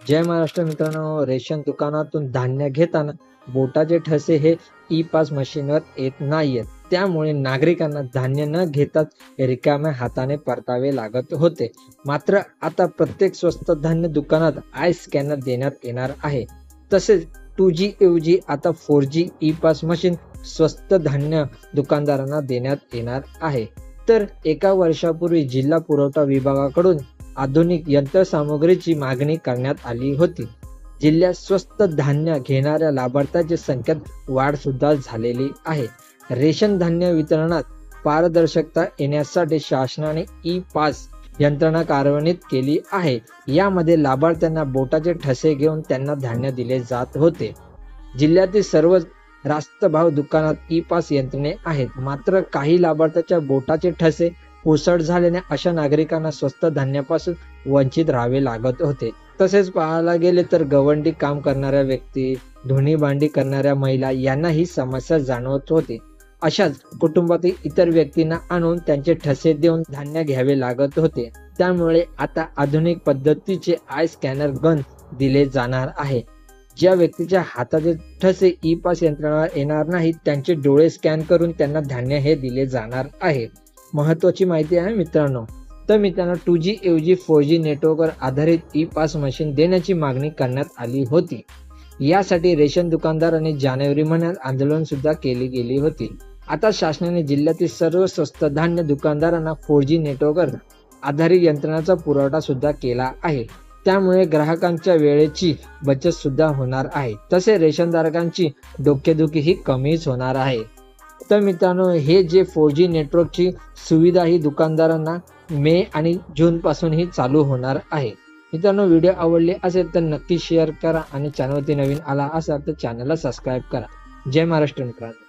जय महाराष्ट्र मित्रांनो, रेशन दुकानातून धान्य घेताना बोटाचे ठसे हे ई पास मशीनवर येत नाहीयेत. त्यामुळे नागरिकांना धान्य न घेताच रिकाम्या हाताने परतावे लागत होते. मात्र आता प्रत्येक स्वस्त धान्य दुकानात आय स्कॅनर देण्यात येणार आहे. तसेच 2G ऐवजी आता 4G ई पास मशीन स्वस्त धान्य दुकानदारांना देण्यात येणार आहे. तर एका वर्षापूर्वी जिल्हा पुरवठा विभागाकडून आधुनिक यंत्रसामुग्रीची मागणी करण्यात आली होती. जिल्ह्यात स्वस्त धान्य घेणाऱ्या लाभार्थ्यांच्या संख्येत वाढ सुद्धा झालेली आहे. रेशन धान्य वितरणात पारदर्शकता येण्यासाठी शासनाने ई पास यंत्रणा कार्यान्वित केली आहे. यामध्ये लाभार्थ्यांना बोटाचे ठसे घेऊन त्यांना धान्य दिले जात होते. जिल्ह्यातील सर्व रास्त भाव दुकानात ई पास यंत्रणे आहेत. मात्र काही लाभार्थ्यांच्या बोटाचे ठसे पुसट झाल्याने अशा नागरिकांना स्वस्त धान्यापासून वंचित राहावे लागत होते. तसेच पाहायला गेले तर गवंडी काम करणाऱ्या व्यक्ती, धुणी भांडी करणाऱ्या महिला यांना ही समस्या जाणवत होती. अशाच कुटुंबातील इतर व्यक्तींना आणून त्यांचे ठसे देऊन धान्य घ्यावे लागत होते. त्यामुळे आता आधुनिक पद्धतीचे आय स्कॅनर गन दिले जाणार आहे. ज्या व्यक्तीच्या हाताचे ठसे ई पास यंत्रणावर येणार नाहीत त्यांचे डोळे स्कॅन करून त्यांना धान्य हे दिले जाणार आहे. महत्वाची माहिती आहे मित्रांनो. तर मित्रांनो, 2G ऐवजी 4G नेटवर्कवर आधारित ई पास मशीन देण्याची मागणी करण्यात आली होती. यासाठी रेशन दुकानदारांनी जानेवारी महिन्यात आंदोलन सुद्धा केली गेली होती. आता शासनाने जिल्ह्यातील सर्व स्वस्त धान्य दुकानदारांना 4G नेटवर्कवर आधारित यंत्रणाचा पुरवठा सुद्धा केला आहे. त्यामुळे ग्राहकांच्या वेळेची बचत सुद्धा होणार आहे. तसे रेशनधारकांची डोकेदुखी ही कमीच होणार आहे. तर मित्रांनो, हे जे 4G नेटवर्कची सुविधा ही दुकानदारांना मे आणि जून पासून ही चालू होणार आहे. मित्रांनो, व्हिडिओ आवडले असेल तर नक्की शेअर करा आणि चॅनलवरती नवीन आला असाल तर चॅनलला सबस्क्राईब करा. जय महाराष्ट्र मित्रांनो.